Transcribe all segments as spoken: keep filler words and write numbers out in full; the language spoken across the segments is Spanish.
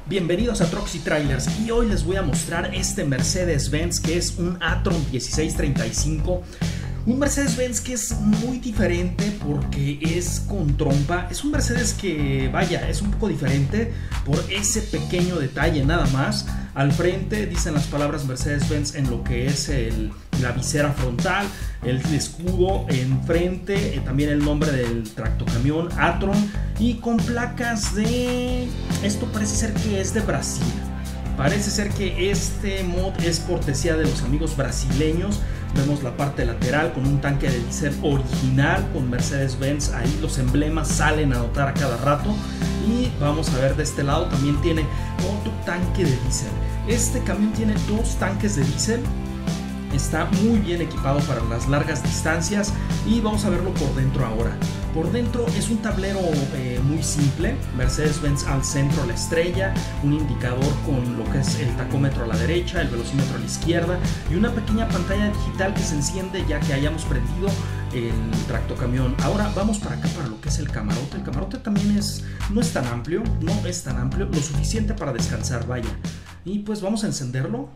Bienvenidos a Trucks y Trailers y hoy les voy a mostrar este Mercedes-Benz que es un a-tron dieciséis treinta y cinco. Un Mercedes-Benz que es muy diferente porque es con trompa. Es un Mercedes que, vaya, es un poco diferente por ese pequeño detalle nada más. Al frente dicen las palabras Mercedes-Benz en lo que es el, la visera frontal, el escudo enfrente, eh, también el nombre del tractocamión a-tron y con placas de... Esto parece ser que es de Brasil. Parece ser que este mod es cortesía de los amigos brasileños. Vemos la parte lateral con un tanque de diésel original con Mercedes-Benz. Ahí los emblemas salen a notar a cada rato. Y vamos a ver de este lado también tiene otro tanque de diésel. Este camión tiene dos tanques de diésel. Está muy bien equipado para las largas distancias y vamos a verlo por dentro ahora. Por dentro es un tablero eh, muy simple, Mercedes-Benz al centro a la estrella, un indicador con lo que es el tacómetro a la derecha, el velocímetro a la izquierda y una pequeña pantalla digital que se enciende ya que hayamos prendido el tractocamión. Ahora vamos para acá para lo que es el camarote. El camarote también es, no es tan amplio, no es tan amplio, lo suficiente para descansar, vaya. Y pues vamos a encenderlo.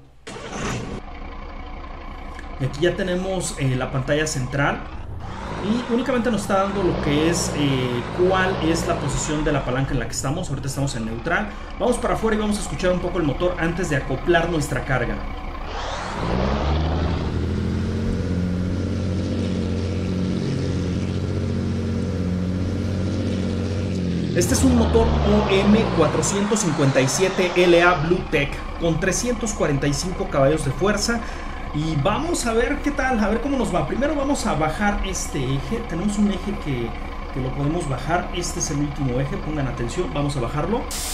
Y aquí ya tenemos eh, la pantalla central y únicamente nos está dando lo que es eh, cuál es la posición de la palanca en la que estamos. Ahorita estamos en neutral. Vamos para afuera y vamos a escuchar un poco el motor antes de acoplar nuestra carga. Este es un motor O M cuatrocientos cincuenta y siete L A Bluetech con trescientos cuarenta y cinco caballos de fuerza. Y vamos a ver qué tal, a ver cómo nos va. Primero vamos a bajar este eje. Tenemos un eje que, que lo podemos bajar. Este es el último eje, pongan atención. Vamos a bajarlo.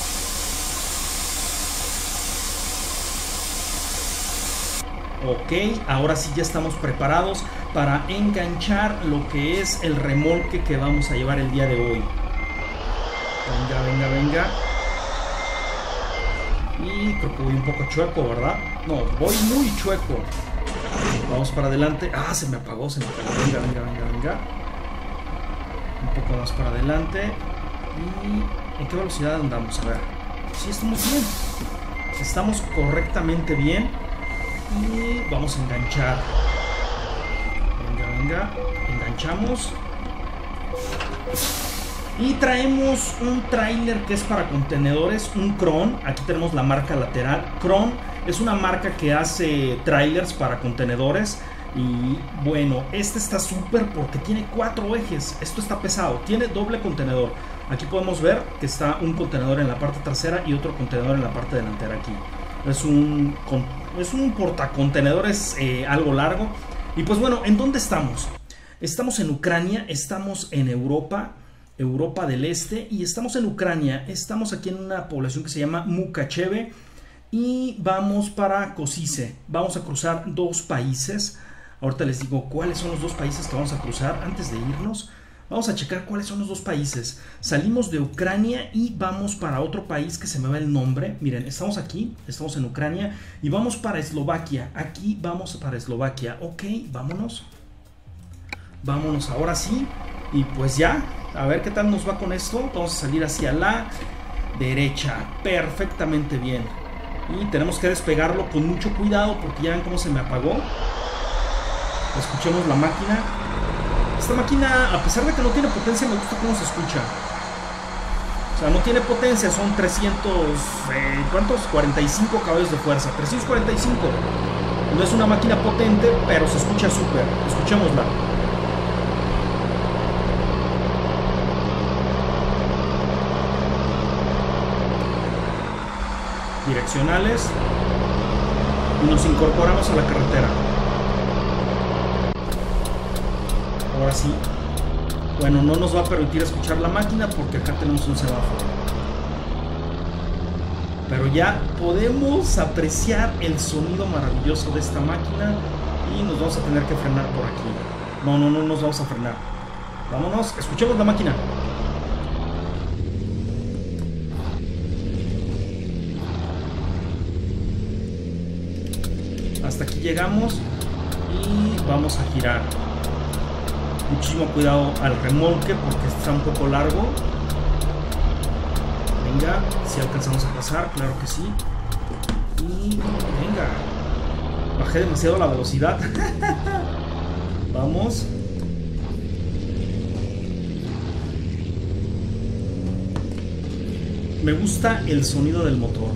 Ok, ahora sí ya estamos preparados para enganchar lo que es el remolque que vamos a llevar el día de hoy. Venga, venga, venga. Y creo que voy un poco chueco, ¿verdad? No, voy muy chueco. Vamos para adelante. Ah, se me apagó, se me apagó. Venga, venga, venga, venga. Un poco más para adelante. ¿Y en qué velocidad andamos? A ver. Sí, estamos bien. Estamos correctamente bien. Y vamos a enganchar. Venga, venga. Enganchamos. Y traemos un tráiler que es para contenedores, un Kron. Aquí tenemos la marca lateral. Kron es una marca que hace trailers para contenedores. Y bueno, este está súper porque tiene cuatro ejes. Esto está pesado, tiene doble contenedor. Aquí podemos ver que está un contenedor en la parte trasera y otro contenedor en la parte delantera aquí. Es un, es un portacontenedores eh, algo largo. Y pues bueno, ¿en dónde estamos? Estamos en Ucrania, estamos en Europa. Europa del Este y estamos en Ucrania. Estamos aquí en una población que se llama Mukachevo y vamos para Košice. Vamos a cruzar dos países. Ahorita les digo cuáles son los dos países que vamos a cruzar. Antes de irnos vamos a checar cuáles son los dos países. Salimos de Ucrania y vamos para otro país que se me va el nombre. Miren, estamos aquí, estamos en Ucrania y vamos para Eslovaquia. Aquí vamos para Eslovaquia. Ok, vámonos. Vámonos ahora sí. Y pues ya, a ver qué tal nos va con esto. Vamos a salir hacia la derecha, perfectamente bien. Y tenemos que despegarlo con mucho cuidado porque ya ven cómo se me apagó. Escuchemos la máquina. Esta máquina, a pesar de que no tiene potencia, me gusta cómo se escucha. O sea, no tiene potencia, son trescientos, eh, ¿cuántos? cuarenta y cinco caballos de fuerza, trescientos cuarenta y cinco. No es una máquina potente, pero se escucha súper. Escuchémosla. Direccionales y nos incorporamos a la carretera. Ahora sí. Bueno, no nos va a permitir escuchar la máquina porque acá tenemos un semáforo. Pero ya podemos apreciar el sonido maravilloso de esta máquina y nos vamos a tener que frenar por aquí. No, no, no nos vamos a frenar. Vámonos, escuchemos la máquina. Hasta aquí llegamos y vamos a girar. Muchísimo cuidado al remolque porque está un poco largo. venga. Si alcanzamos a pasar, claro que sí. Y venga. Bajé demasiado la velocidad. Vamos. Me gusta el sonido del motor.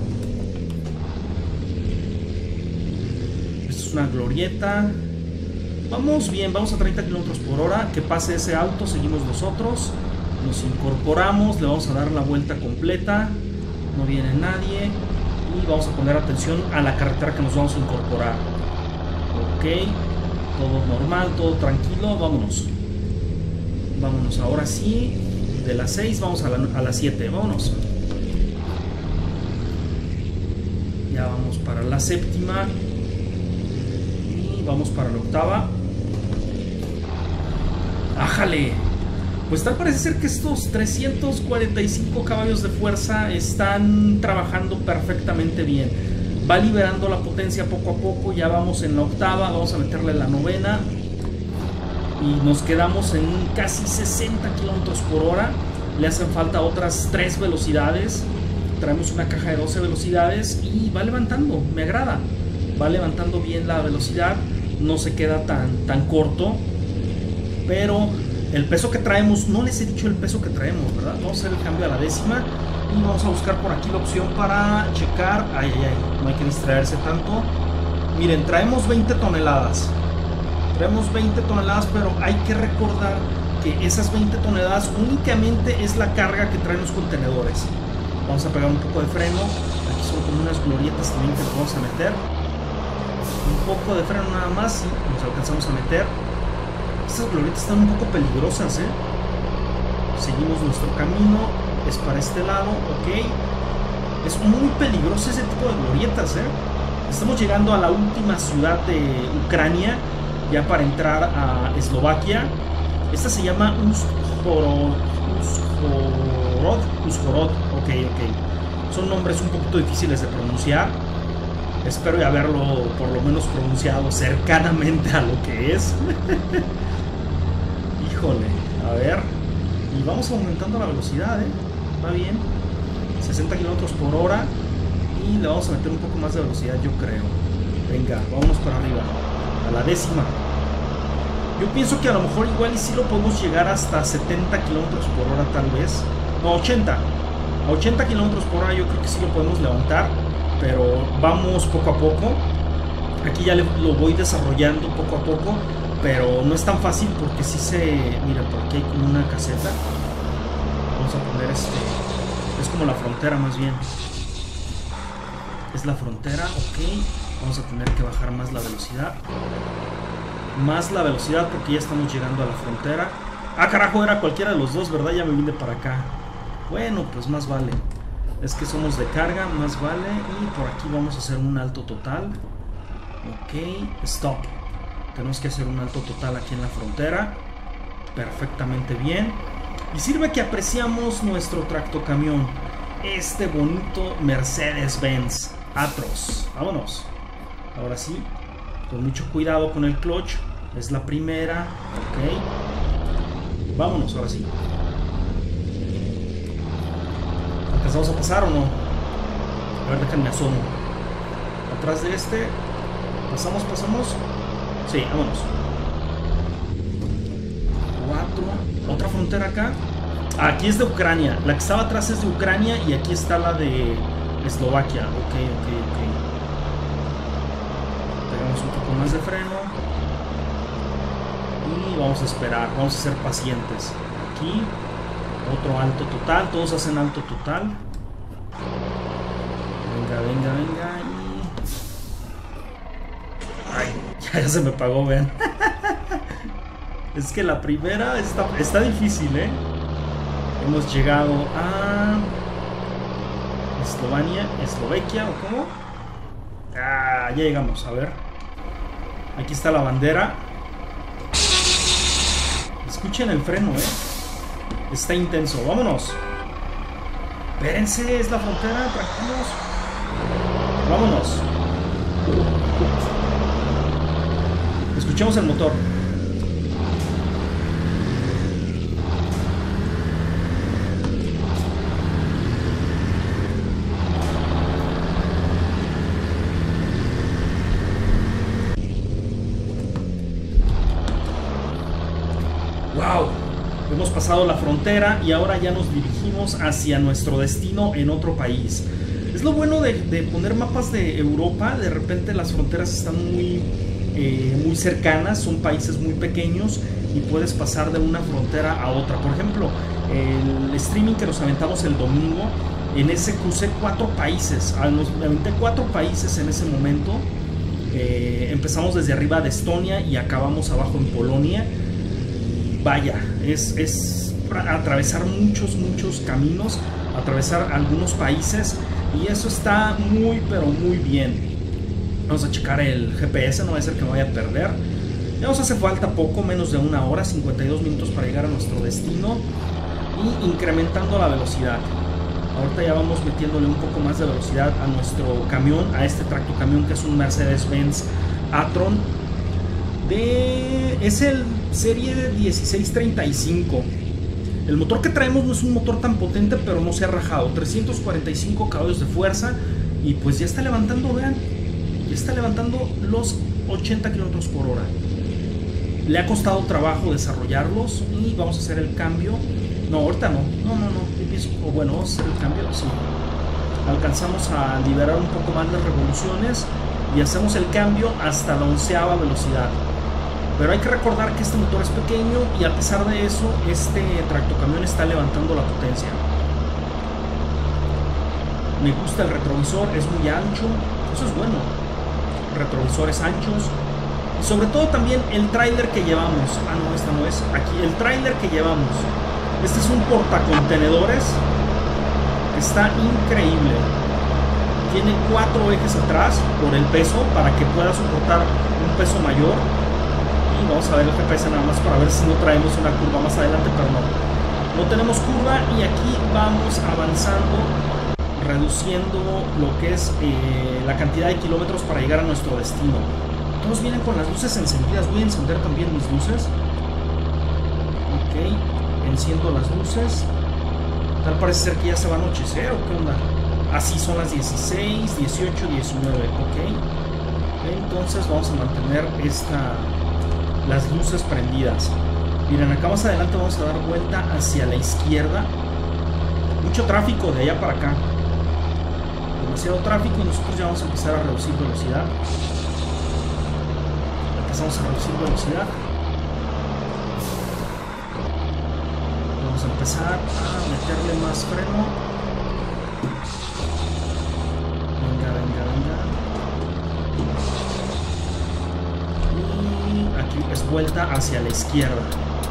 Esto es una glorieta. Vamos bien, vamos a treinta kilómetros por hora. Que pase ese auto, seguimos nosotros. Nos incorporamos, le vamos a dar la vuelta completa. No viene nadie. Y vamos a poner atención a la carretera que nos vamos a incorporar. Ok, todo normal, todo tranquilo. Vámonos. Vámonos, ahora sí. De las seis vamos a la, a las siete. Vámonos. Ya vamos para la séptima. Y vamos para la octava. ¡Ájale! Pues tal parece ser que estos trescientos cuarenta y cinco caballos de fuerza están trabajando perfectamente bien. Va liberando la potencia poco a poco. Ya vamos en la octava, vamos a meterle la novena. Y nos quedamos en casi sesenta kilómetros por hora. Le hacen falta otras tres velocidades. Traemos una caja de doce velocidades y va levantando, me agrada. Va levantando bien la velocidad. No se queda tan, tan corto. Pero el peso que traemos, no les he dicho el peso que traemos, ¿verdad? Vamos a hacer el cambio a la décima y vamos a buscar por aquí la opción para checar. Ay, ay, ay, no hay que distraerse tanto. Miren, traemos veinte toneladas. Traemos veinte toneladas, pero hay que recordar que esas veinte toneladas únicamente es la carga que traen los contenedores. Vamos a pegar un poco de freno. Aquí son como unas glorietas también que nos vamos a meter. Un poco de freno nada más y nos alcanzamos a meter. Estas glorietas están un poco peligrosas, ¿eh? Seguimos nuestro camino. Es para este lado, ok. Es muy peligroso ese tipo de glorietas, ¿eh? Estamos llegando a la última ciudad de Ucrania, ya para entrar a Eslovaquia. Esta se llama Uzhhorod. Uzhhorod. Uzhhorod, ok, ok. Son nombres un poquito difíciles de pronunciar. Espero haberlo por lo menos pronunciado cercanamente a lo que es. Híjole, a ver. Y vamos aumentando la velocidad, ¿eh? Va bien. sesenta kilómetros por hora. Y le vamos a meter un poco más de velocidad, yo creo. Venga, vámonos para arriba. A la décima. Yo pienso que a lo mejor igual y sí lo podemos llegar hasta setenta kilómetros por hora tal vez. No, ochenta. A ochenta kilómetros por hora yo creo que sí lo podemos levantar. Pero vamos poco a poco. Aquí ya le, lo voy desarrollando poco a poco. Pero no es tan fácil porque sí se... Mira, por aquí hay como una caseta. Vamos a poner este... Es como la frontera más bien. Es la frontera, ok. Vamos a tener que bajar más la velocidad. Más la velocidad porque ya estamos llegando a la frontera. Ah, carajo, era cualquiera de los dos, ¿verdad? Ya me vine para acá. Bueno, pues más vale. Es que somos de carga, más vale. Y por aquí vamos a hacer un alto total. Ok, stop. Tenemos que hacer un alto total aquí en la frontera. Perfectamente bien. Y sirve que apreciamos nuestro tractocamión. Este bonito Mercedes-Benz Atros. Vámonos. Ahora sí. Con mucho cuidado con el clutch. Es la primera. Ok. Vámonos, ahora sí. ¿Alcanzamos a pasar o no? A ver, déjenme asomo. Atrás de este. Pasamos, pasamos. Sí, vámonos. Cuatro. Otra frontera acá. Aquí es de Ucrania. La que estaba atrás es de Ucrania y aquí está la de Eslovaquia. Ok, ok, ok. Pegamos un poco más de freno. Y vamos a esperar. Vamos a ser pacientes. Aquí. Otro alto total. Todos hacen alto total. Venga, venga, venga. Y... Ay, ya, ya se me apagó, vean. Es que la primera está, está difícil, ¿eh? Hemos llegado a Eslovenia, Eslovaquia, ¿o cómo? Ah, ya llegamos, a ver. Aquí está la bandera. Escuchen el freno, ¿eh? Está intenso, vámonos. Espérense, es la frontera, tranquilos. Vámonos. Escuchemos el motor. hemos pasado la frontera y ahora ya nos dirigimos hacia nuestro destino en otro país. Es lo bueno de, de poner mapas de Europa. De repente las fronteras están muy, eh, muy cercanas, son países muy pequeños y puedes pasar de una frontera a otra. Por ejemplo, el streaming que nos aventamos el domingo, en ese crucé cuatro países, nos aventé cuatro países en ese momento. Eh, empezamos desde arriba de Estonia y acabamos abajo en Polonia. Vaya, es, es atravesar muchos, muchos caminos, atravesar algunos países, y eso está muy, pero muy bien. Vamos a checar el G P S, no va a ser que me vaya a perder. Ya nos hace falta poco, menos de una hora, cincuenta y dos minutos para llegar a nuestro destino, y incrementando la velocidad. Ahorita ya vamos metiéndole un poco más de velocidad a nuestro camión, a este tractocamión que es un Mercedes-Benz a-tron. De... es el serie dieciséis treinta y cinco. El motor que traemos no es un motor tan potente, pero no se ha rajado. trescientos cuarenta y cinco caballos de fuerza, y pues ya está levantando, vean, ya está levantando los ochenta kilómetros por hora. Le ha costado trabajo desarrollarlos y vamos a hacer el cambio. No, ahorita no, no, no, no. O bueno, vamos a hacer el cambio, sí. Alcanzamos a liberar un poco más las revoluciones y hacemos el cambio hasta la onceava velocidad. Pero hay que recordar que este motor es pequeño y a pesar de eso, este tractocamión está levantando la potencia. Me gusta el retrovisor, es muy ancho, eso es bueno. Retrovisores anchos. Y sobre todo también el tráiler que llevamos. Ah, no, esta no es. Aquí, el tráiler que llevamos. Este es un portacontenedores. Está increíble. Tiene cuatro ejes atrás por el peso, para que pueda soportar un peso mayor. Y vamos a ver el G P S nada más para ver si no traemos una curva más adelante, pero no. No tenemos curva, y aquí vamos avanzando, reduciendo lo que es eh, la cantidad de kilómetros para llegar a nuestro destino. Todos vienen con las luces encendidas. Voy a encender también mis luces. Ok. Enciendo las luces. Tal parece ser que ya se va a anochecer, ¿o qué onda? Así son las dieciséis, dieciocho, diecinueve, ok. Entonces vamos a mantener esta, las luces prendidas. Miren, acá más adelante vamos a dar vuelta hacia la izquierda. Mucho tráfico de allá para acá. Demasiado tráfico, y nosotros ya vamos a empezar a reducir velocidad. Empezamos a reducir velocidad. Vamos a empezar a meterle más freno. Venga, venga, venga. Y aquí es vuelta hacia la izquierda.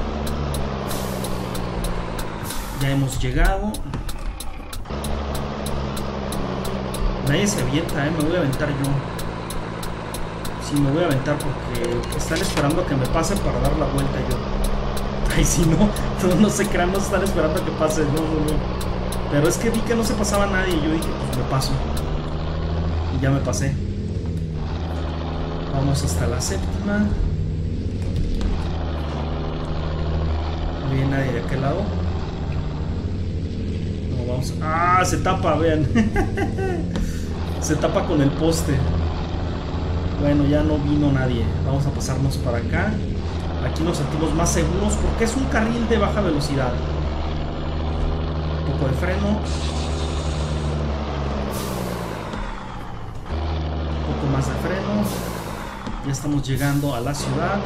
Ya hemos llegado. Nadie se avienta, ¿eh? Me voy a aventar yo. Sí, me voy a aventar porque están esperando a que me pase para dar la vuelta yo. Ay, si no, no, no se crean, no están esperando a que pase, no, no, no. Pero es que vi que no se pasaba nadie y yo dije, pues me paso. Y ya me pasé. Vamos hasta la séptima. No viene nadie de aquel lado. No, vamos. ¡Ah! Se tapa, vean. Se tapa con el poste. Bueno, ya no vino nadie. Vamos a pasarnos para acá. Aquí nos sentimos más seguros porque es un carril de baja velocidad. Un poco de freno. Un poco más de freno. Ya estamos llegando a la ciudad.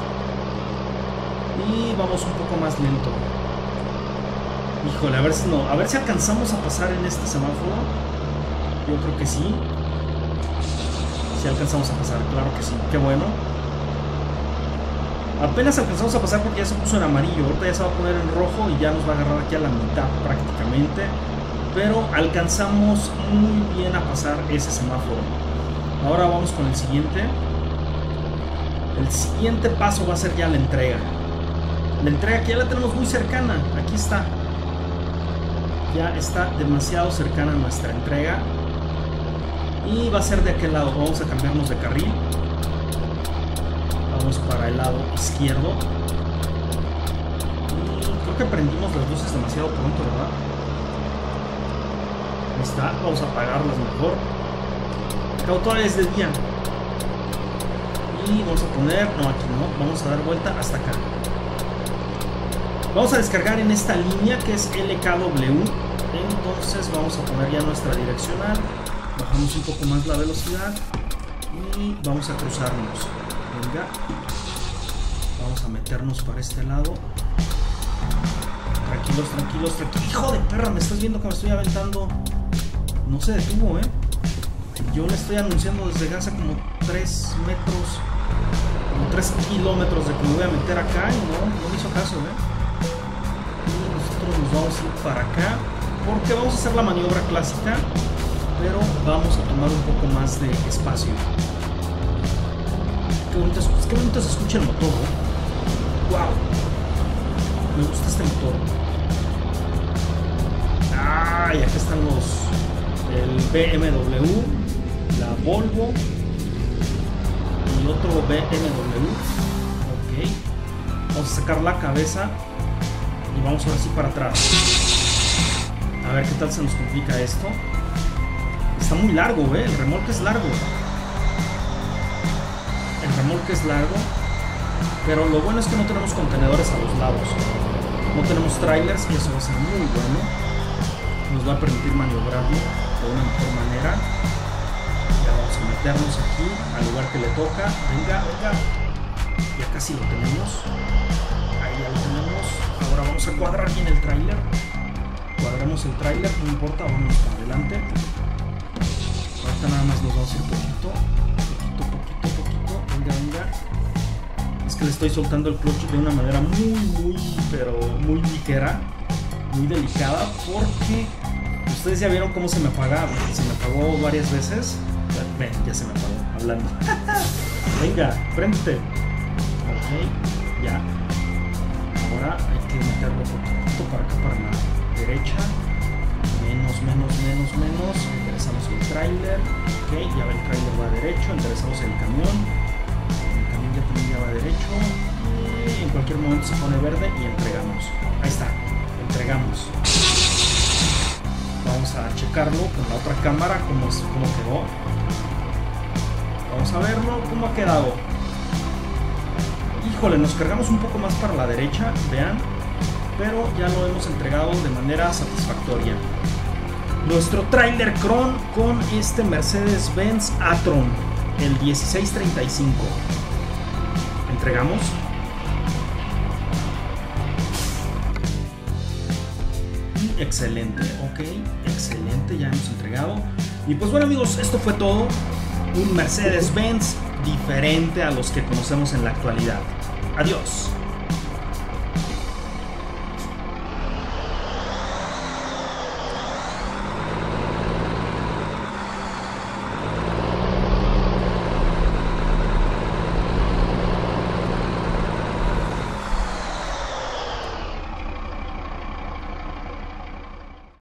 Y vamos un poco más lento. Híjole, a ver si no, a ver si alcanzamos a pasar en este semáforo. Yo creo que sí. Si alcanzamos a pasar, claro que sí. Qué bueno. Apenas alcanzamos a pasar porque ya se puso en amarillo. Ahorita ya se va a poner en rojo y ya nos va a agarrar aquí a la mitad prácticamente. Pero alcanzamos muy bien a pasar ese semáforo. Ahora vamos con el siguiente. El siguiente paso va a ser ya la entrega. La entrega que ya la tenemos muy cercana. Aquí está. Ya está demasiado cercana nuestra entrega. Y va a ser de aquel lado. Vamos a cambiarnos de carril. Vamos para el lado izquierdo. Y creo que prendimos las luces demasiado pronto, ¿verdad? Ahí está. Vamos a apagarlas mejor. Acá todavía es de día. Y vamos a poner... No, aquí no. Vamos a dar vuelta hasta acá. Vamos a descargar en esta línea que es L K W. Entonces vamos a poner ya nuestra direccional. Bajamos un poco más la velocidad y vamos a cruzarnos. Venga, vamos a meternos para este lado. Tranquilos, tranquilos, tranquilos. Hijo de perra, me estás viendo que me estoy aventando. No se detuvo, eh. Yo le estoy anunciando desde hace como tres metros, como tres kilómetros de que me voy a meter acá y no, no me hizo caso, eh. Y nosotros nos vamos a ir para acá porque vamos a hacer la maniobra clásica, pero vamos a tomar un poco más de espacio. Qué bonito, qué bonito se escucha el motor, ¿eh? Wow, me gusta este motor. Ah, y acá están los, el B M W, la Volvo y otro B M W. Ok, vamos a sacar la cabeza y vamos ahora sí para atrás. A ver qué tal se nos complica esto. Está muy largo, ¿eh? El remolque es largo. El remolque es largo, pero lo bueno es que no tenemos contenedores a los lados. No tenemos trailers y eso va a ser muy bueno. Nos va a permitir maniobrarlo de una mejor manera. Ya vamos a meternos aquí al lugar que le toca. Venga, venga. Ya casi lo tenemos. Ahí ya lo tenemos. Ahora vamos a cuadrar bien el trailer. Cuadramos el trailer, no importa, vamos para adelante. Ahorita nada más nos vamos a ir poquito. Poquito, poquito, poquito. Venga, venga. Es que le estoy soltando el clutch de una manera muy, muy, pero muy ligera. Muy delicada porque ustedes ya vieron cómo se me apagaba. Se me apagó varias veces. Ven, ya se me apagó, hablando. Venga, frente. Ok, ya. Ahora hay que meterlo un poquito para acá, para la derecha. Menos, menos, menos, menos. Enderezamos el tráiler. Ok, ya el tráiler va derecho. Enderezamos el camión. El camión ya también ya va derecho. Y en cualquier momento se pone verde y entregamos. Ahí está. Entregamos. Vamos a checarlo con la otra cámara cómo, cómo quedó. Vamos a verlo cómo ha quedado. Híjole, nos cargamos un poco más para la derecha, vean, pero ya lo hemos entregado de manera satisfactoria. Nuestro trailer Cron con este Mercedes-Benz A-Tron, el dieciséis treinta y cinco. Entregamos. Excelente, ok, excelente, ya hemos entregado. Y pues bueno amigos, esto fue todo. Un Mercedes-Benz diferente a los que conocemos en la actualidad. Adiós.